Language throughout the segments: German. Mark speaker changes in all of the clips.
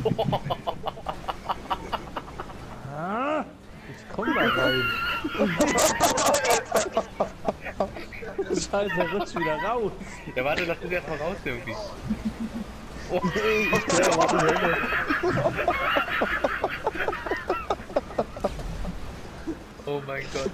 Speaker 1: Ah, ich komm da rein. Scheiße, er rutscht wieder raus.
Speaker 2: Ja, warte, lass uns erstmal raus irgendwie. Oh. Oh mein Gott.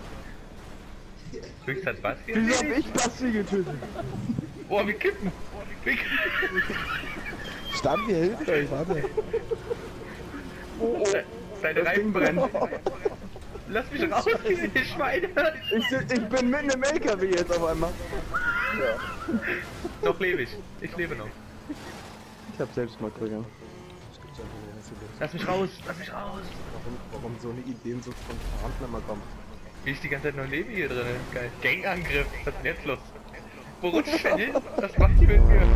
Speaker 2: Höchst hat was hier?
Speaker 3: Wieso hab ich Basti getötet?
Speaker 2: Oh, wir kippen! Wir kippen!
Speaker 3: Stabi, hilft euch, warte.
Speaker 2: Oh, seine Reifen brennen. Lass mich raus, ihr Schweine!
Speaker 3: Ich bin mitten im LKW jetzt auf einmal. Ja.
Speaker 2: Noch lebe ich. Ich lebe noch.
Speaker 3: Ich hab Selbstmordtrigger.
Speaker 2: Lass mich raus! Lass mich raus!
Speaker 3: Warum so eine Ideen so spontan immer kommen?
Speaker 2: Wie ich die ganze Zeit noch lebe hier drin. Geil. Gangangriff. Was ist denn jetzt los? Wo rutscht ich denn hin? Was macht die mit mir?